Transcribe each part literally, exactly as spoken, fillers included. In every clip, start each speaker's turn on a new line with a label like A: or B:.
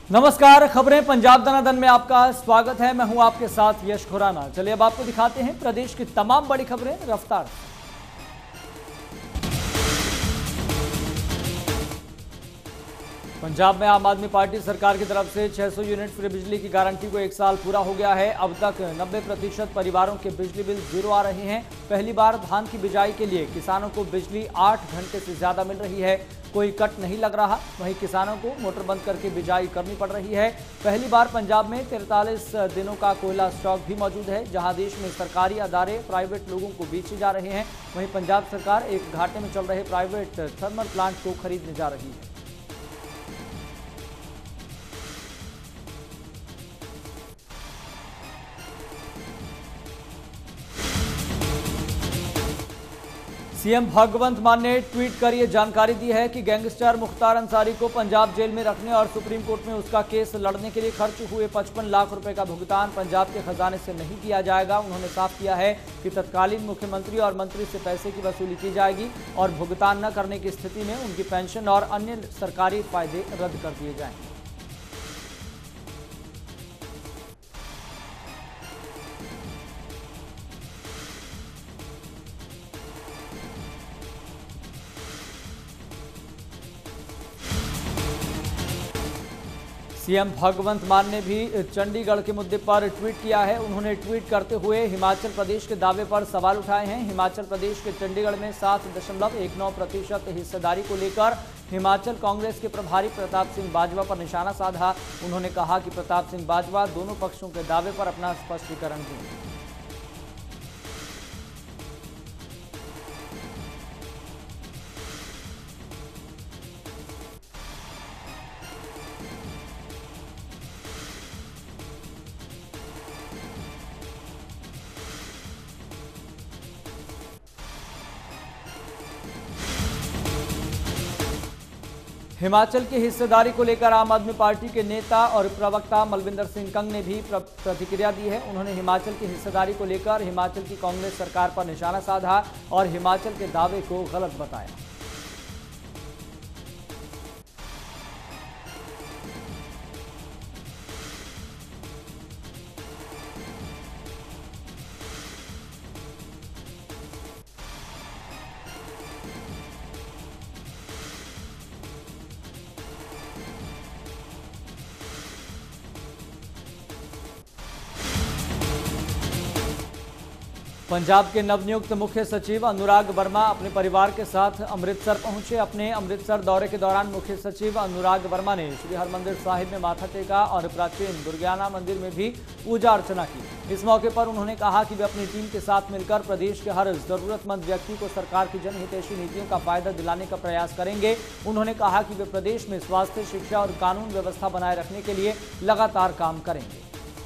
A: नमस्कार, खबरें पंजाब दनादन में आपका स्वागत है। मैं हूं आपके साथ यश खुराना। चलिए अब आपको दिखाते हैं प्रदेश की तमाम बड़ी खबरें रफ्तार। पंजाब में आम आदमी पार्टी सरकार की तरफ से छह सौ यूनिट फ्री बिजली की गारंटी को एक साल पूरा हो गया है। अब तक नब्बे प्रतिशत परिवारों के बिजली बिल जीरो आ रहे हैं। पहली बार धान की बिजाई के लिए किसानों को बिजली आठ घंटे से ज्यादा मिल रही है। कोई कट नहीं लग रहा। वहीं किसानों को मोटर बंद करके बिजाई करनी पड़ रही है। पहली बार पंजाब में तैंतालीस दिनों का कोयला स्टॉक भी मौजूद है, जहां देश में सरकारी अदारे प्राइवेट लोगों को बेचे जा रहे हैं। वहीं पंजाब सरकार एक घाटे में चल रहे प्राइवेट थर्मल प्लांट को खरीदने जा रही है। सीएम भगवंत मान ने ट्वीट कर ये जानकारी दी है कि गैंगस्टर मुख्तार अंसारी को पंजाब जेल में रखने और सुप्रीम कोर्ट में उसका केस लड़ने के लिए खर्च हुए पचपन लाख रुपए का भुगतान पंजाब के खजाने से नहीं किया जाएगा। उन्होंने साफ किया है कि तत्कालीन मुख्यमंत्री और मंत्री से पैसे की वसूली की जाएगी और भुगतान न करने की स्थिति में उनकी पेंशन और अन्य सरकारी फायदे रद्द कर दिए जाएंगे। सीएम भगवंत मान ने भी चंडीगढ़ के मुद्दे पर ट्वीट किया है। उन्होंने ट्वीट करते हुए हिमाचल प्रदेश के दावे पर सवाल उठाए हैं। हिमाचल प्रदेश के चंडीगढ़ में सात दशमलव एक नौ प्रतिशत हिस्सेदारी को लेकर हिमाचल कांग्रेस के प्रभारी प्रताप सिंह बाजवा पर निशाना साधा। उन्होंने कहा कि प्रताप सिंह बाजवा दोनों पक्षों के दावे पर अपना स्पष्टीकरण दें। हिमाचल की हिस्सेदारी को लेकर आम आदमी पार्टी के नेता और प्रवक्ता मलविंदर सिंह कंग ने भी प्रतिक्रिया दी है। उन्होंने हिमाचल की हिस्सेदारी को लेकर हिमाचल की कांग्रेस सरकार पर निशाना साधा और हिमाचल के दावे को गलत बताया। पंजाब के नवनियुक्त मुख्य सचिव अनुराग वर्मा अपने परिवार के साथ अमृतसर पहुंचे। अपने अमृतसर दौरे के दौरान मुख्य सचिव अनुराग वर्मा ने श्री हरमंदिर साहिब में माथा टेका और प्राचीन दुर्गियाना मंदिर में भी पूजा अर्चना की। इस मौके पर उन्होंने कहा कि वे अपनी टीम के साथ मिलकर प्रदेश के हर जरूरतमंद व्यक्ति को सरकार की जनहितैषी नीतियों का फायदा दिलाने का प्रयास करेंगे। उन्होंने कहा कि वे प्रदेश में स्वास्थ्य, शिक्षा और कानून व्यवस्था बनाए रखने के लिए लगातार काम करेंगे।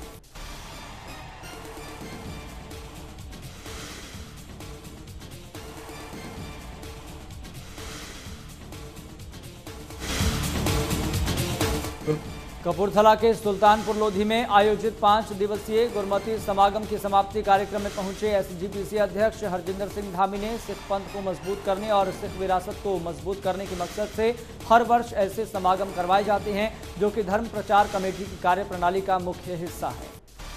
A: कपूरथला के सुल्तानपुर लोधी में आयोजित पांच दिवसीय गुरमती समागम की समाप्ति कार्यक्रम में पहुंचे एसजीपीसी अध्यक्ष हरजिंदर सिंह धामी ने सिख पंथ को मजबूत करने और सिख विरासत को मजबूत करने के मकसद से हर वर्ष ऐसे समागम करवाए जाते हैं, जो कि धर्म प्रचार कमेटी की कार्यप्रणाली का मुख्य हिस्सा है।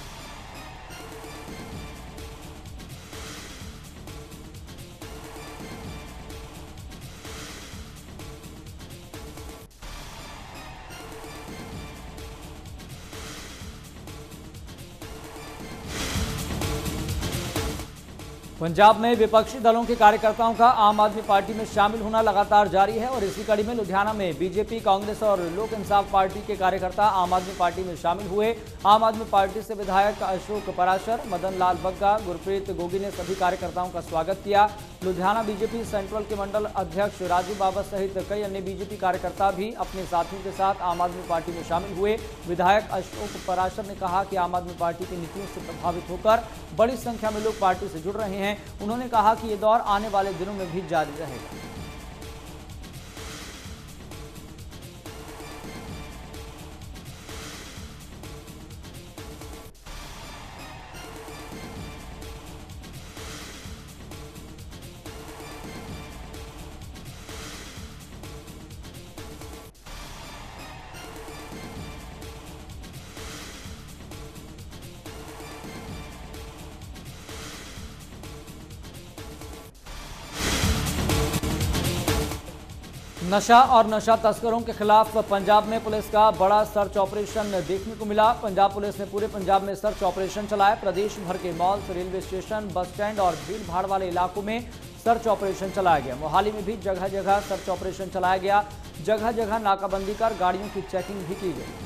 A: पंजाब में विपक्षी दलों के कार्यकर्ताओं का आम आदमी पार्टी में शामिल होना लगातार जारी है और इसी कड़ी में लुधियाना में बीजेपी, कांग्रेस और लोक इंसाफ पार्टी के कार्यकर्ता आम आदमी पार्टी में शामिल हुए। आम आदमी पार्टी से विधायक अशोक पराशर, मदन लाल बग्गा, गुरप्रीत गोगी ने सभी कार्यकर्ताओं का स्वागत किया। लुधियाना बीजेपी सेंट्रल के मंडल अध्यक्ष राजू बाबा सहित कई अन्य बीजेपी कार्यकर्ता भी अपने साथियों के साथ आम आदमी पार्टी में शामिल हुए। विधायक अशोक पराशर ने कहा कि आम आदमी पार्टी की नीतियों से प्रभावित होकर बड़ी संख्या में लोग पार्टी से जुड़ रहे हैं। उन्होंने कहा कि ये दौर आने वाले दिनों में भी जारी रहेगा। नशा और नशा तस्करों के खिलाफ पंजाब में पुलिस का बड़ा सर्च ऑपरेशन देखने को मिला। पंजाब पुलिस ने पूरे पंजाब में सर्च ऑपरेशन चलाया। प्रदेश भर के malls, railway station, bus stand और भीड़ भाड़ वाले इलाकों में सर्च ऑपरेशन चलाया गया। मोहाली में भी जगह जगह सर्च ऑपरेशन चलाया गया। जगह जगह नाकाबंदी कर गाड़ियों की चेकिंग भी की गई।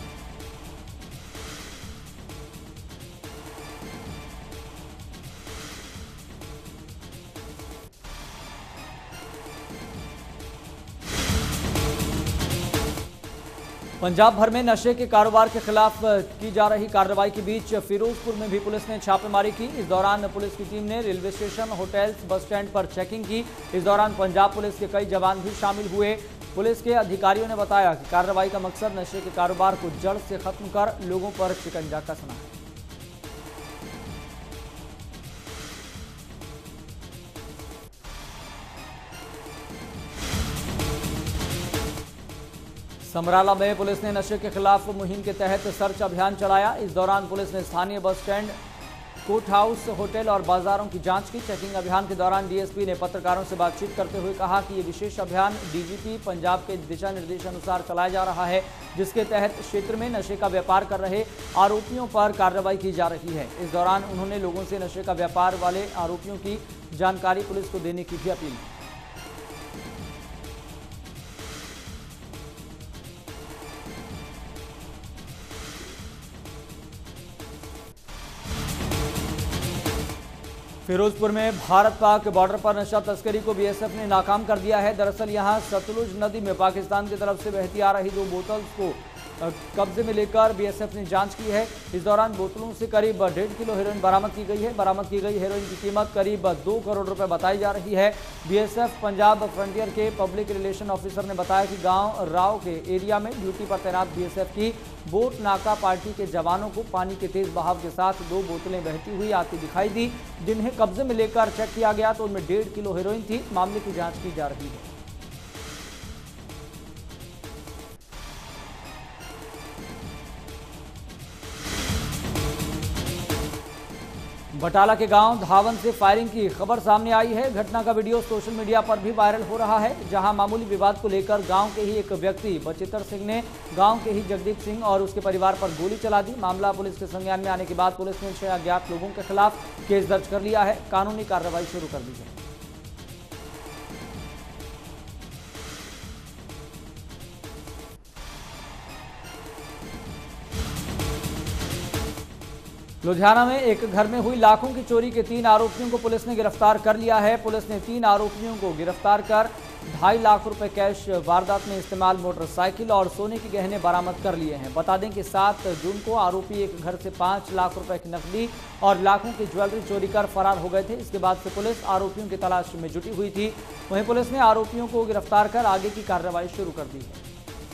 A: पंजाब भर में नशे के कारोबार के खिलाफ की जा रही कार्रवाई के बीच फिरोजपुर में भी पुलिस ने छापेमारी की। इस दौरान पुलिस की टीम ने railway station, hotels, bus stand पर चेकिंग की। इस दौरान पंजाब पुलिस के कई जवान भी शामिल हुए। पुलिस के अधिकारियों ने बताया कि कार्रवाई का मकसद नशे के कारोबार को जड़ से खत्म कर लोगों पर शिकंजा कसना है। समराला में पुलिस ने नशे के खिलाफ मुहिम के तहत सर्च अभियान चलाया। इस दौरान पुलिस ने स्थानीय bus stand, court house, hotel और बाजारों की जांच की। चेकिंग अभियान के दौरान डीएसपी ने पत्रकारों से बातचीत करते हुए कहा कि ये विशेष अभियान डीजीपी पंजाब के दिशा निर्देश अनुसार चलाया जा रहा है, जिसके तहत क्षेत्र में नशे का व्यापार कर रहे आरोपियों पर कार्रवाई की जा रही है। इस दौरान उन्होंने लोगों से नशे का व्यापार वाले आरोपियों की जानकारी पुलिस को देने की भी अपील की। फिरोजपुर में भारत पाक बॉर्डर पर नशा तस्करी को बीएसएफ ने नाकाम कर दिया है। दरअसल यहां सतलुज नदी में पाकिस्तान की तरफ से बहती आ रही दो बोतल्स को कब्जे में लेकर बीएसएफ ने जांच की है। इस दौरान बोतलों से करीब डेढ़ किलो हेरोइन बरामद की गई है। बरामद की गई हेरोइन की कीमत करीब दो करोड़ रुपए बताई जा रही है। बीएसएफ पंजाब फ्रंटियर के पब्लिक रिलेशन ऑफिसर ने बताया कि गांव राव के एरिया में ड्यूटी पर तैनात बीएसएफ की बोट नाका पार्टी के जवानों को पानी के तेज बहाव के साथ दो बोतलें बहती हुई आती दिखाई दी, जिन्हें कब्जे में लेकर चेक किया गया तो उनमें डेढ़ किलो हेरोइन थी। मामले की जाँच की जा रही है। बटाला के गांव धावन से फायरिंग की खबर सामने आई है। घटना का वीडियो सोशल मीडिया पर भी वायरल हो रहा है, जहां मामूली विवाद को लेकर गांव के ही एक व्यक्ति बचित्र सिंह ने गांव के ही जगदीप सिंह और उसके परिवार पर गोली चला दी। मामला पुलिस के संज्ञान में आने के बाद पुलिस ने छह अज्ञात लोगों के खिलाफ केस दर्ज कर लिया है। कानूनी कार्रवाई शुरू कर दी है। लुधियाना में एक घर में हुई लाखों की चोरी के तीन आरोपियों को पुलिस ने गिरफ्तार कर लिया है। पुलिस ने तीन आरोपियों को गिरफ्तार कर ढाई लाख रुपए कैश, वारदात में इस्तेमाल मोटरसाइकिल और सोने के गहने बरामद कर लिए हैं। बता दें कि सात जून को आरोपी एक घर से पाँच लाख रुपए की नकदी और लाखों की ज्वेलरी चोरी कर फरार हो गए थे। इसके बाद से पुलिस आरोपियों की तलाश में जुटी हुई थी। वहीं पुलिस ने आरोपियों को गिरफ्तार कर आगे की कार्रवाई शुरू कर दी है।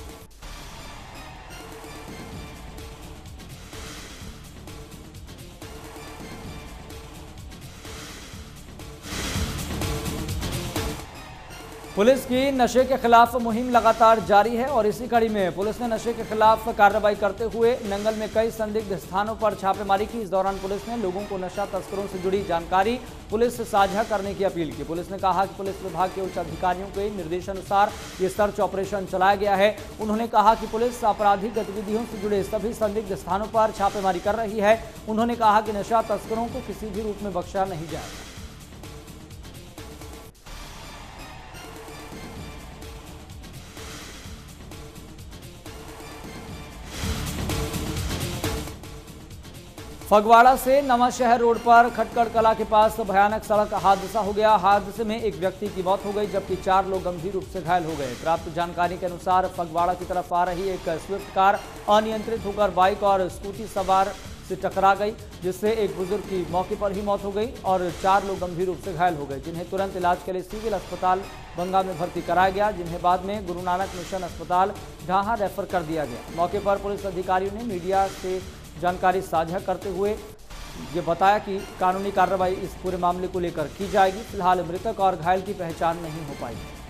A: पुलिस की नशे के खिलाफ मुहिम लगातार जारी है और इसी कड़ी में पुलिस ने नशे के खिलाफ कार्रवाई करते हुए नंगल में कई संदिग्ध स्थानों पर छापेमारी की। इस दौरान पुलिस ने लोगों को नशा तस्करों से जुड़ी जानकारी पुलिस से साझा करने की अपील की। पुलिस ने कहा कि पुलिस विभाग के उच्च अधिकारियों के निर्देशानुसार ये सर्च ऑपरेशन चलाया गया है। उन्होंने कहा कि पुलिस आपराधिक गतिविधियों से जुड़े सभी संदिग्ध स्थानों पर छापेमारी कर रही है। उन्होंने कहा कि नशा तस्करों को किसी भी रूप में बख्शा नहीं जाएगा। फगवाड़ा से नवांशहर रोड पर खटकड़ कला के पास भयानक सड़क हादसा हो गया। हादसे में एक व्यक्ति की मौत हो गई, जबकि चार लोग गंभीर रूप से घायल हो गए। प्राप्त जानकारी के अनुसार फगवाड़ा की तरफ आ रही एक स्विफ्ट कार अनियंत्रित होकर बाइक और स्कूटी सवार से टकरा गई, जिससे एक बुजुर्ग की मौके पर ही मौत हो गई और चार लोग गंभीर रूप से घायल हो गए, जिन्हें तुरंत इलाज के लिए सिविल अस्पताल बंगा में भर्ती कराया गया, जिन्हें बाद में गुरु नानक मिशन अस्पताल ढाहा रेफर कर दिया गया। मौके पर पुलिस अधिकारियों ने मीडिया से जानकारी साझा करते हुए ये बताया कि कानूनी कार्रवाई इस पूरे मामले को लेकर की जाएगी। फिलहाल मृतक और घायल की पहचान नहीं हो पाई।